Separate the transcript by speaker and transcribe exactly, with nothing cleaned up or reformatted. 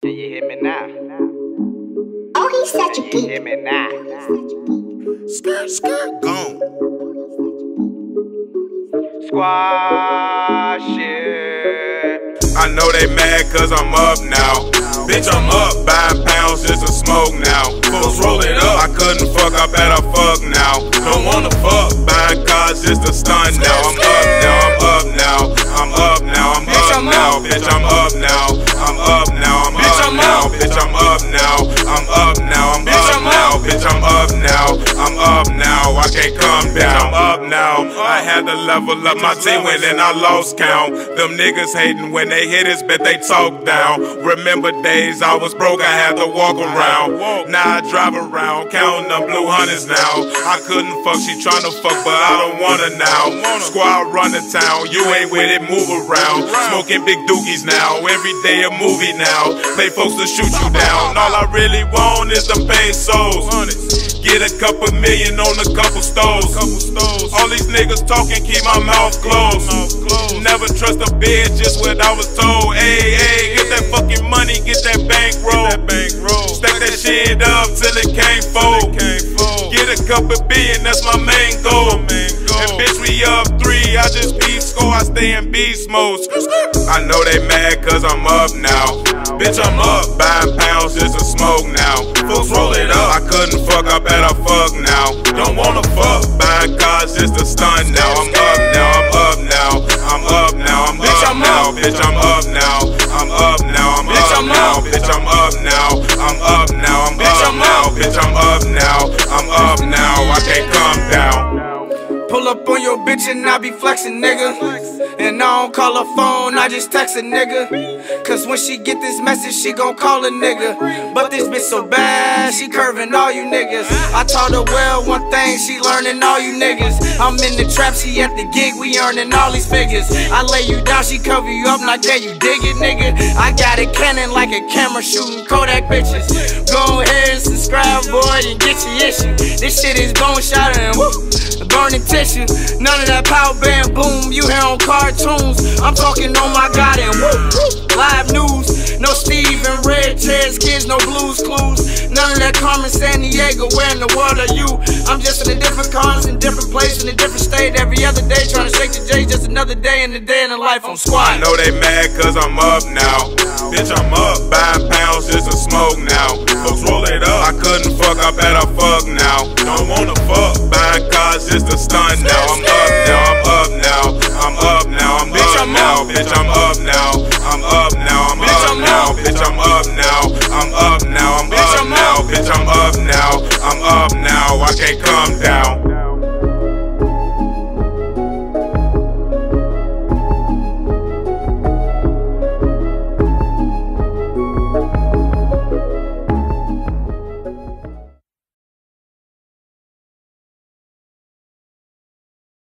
Speaker 1: Can you hear me now?
Speaker 2: Oh, he's such a
Speaker 1: Can you
Speaker 2: geek.
Speaker 1: hear me now?
Speaker 3: Skirt, skirt, gone.
Speaker 1: Squash it.
Speaker 3: I know they mad cause I'm up now. Bitch, I'm up, buying pounds just to smoke now. Folks roll it up, I couldn't fuck, I better fuck now. Don't wanna fuck, buying cars just to stun now. I'm up now, I'm up now, I'm up now, I'm up now. Bitch, I'm up now, I'm up now, I'm up now. Bitch, I'm up now, I'm up now, I'm up now. Bitch, I'm up now, I'm up now. I can't come down, I'm up now. I had to level up my team when then I lost count. Them niggas hating when they hit us, bet they talk down. Remember days I was broke, I had to walk around. Now I drive around, counting them blue hundreds now. I couldn't fuck, she tryna fuck, but I don't wanna now. Squad run the town, you ain't with it, move around. Smoking big dookies now, every day a movie now. Pay folks to shoot you down, all I really want is them pesos. Get a couple million on a couple stoves. All these niggas talking, keep my mouth closed. Never trust a bitch, just what I was told. Hey, hey, get that fucking money, get that bankroll. Stack that shit up till it can't fold. Get a couple billion, that's my main goal. And bitch, we up three, I just beat score, I stay in beast mode. I know they mad cause I'm up now. Bitch, I'm up, buying pounds just to smoke now. Folks roll it up, I couldn't fuck, I better fuck now. Don't wanna fuck, buying cars just to stun now. I'm up now, I'm up now, I'm up now, I'm up now. Bitch, I'm up now, I'm up now, I'm up now. Bitch, I'm up now, I'm up now, I'm up now. Bitch, I'm up now, I'm up now. I can't come down.
Speaker 4: Pull up on your bitch and I be flexing, nigga. And I don't call her phone, I just text a nigga. Cause when she get this message, she gon' call a nigga. But this bitch so bad, she curving all you niggas. I taught her well one thing, she learning all you niggas. I'm in the trap, she at the gig, we earning all these figures. I lay you down, she cover you up, now can you dig it, nigga? I got a cannon like a camera shooting Kodak bitches. Go ahead and subscribe, boy, and get your issue. This shit is bone shot and woo, burning tissue. None of that power band boom you hear on cartoons. I'm talking on my god and woo, woo, live news. No Steve and Red Chairs kids, no Blues Clues. None of that Carmen Sandiego, where in the world are you? I'm just in a different cars, in different place, in a different state. Every other day trying to shake the J, just another day in the day in the life on squad.
Speaker 3: I know they mad cause I'm up now. Bitch, I'm up, buying pounds just to smoke now. Folks roll it up, I couldn't fuck, I better fuck now. Don't wanna fuck, buying cars just to stun now. I'm up now, I'm up now, I'm up now, I'm up now. Bitch, I'm up now, I'm up now, I'm up now. Bitch, I'm up now, I'm up now, I'm up now. Bitch, I'm up now, I'm up now. I can't come down.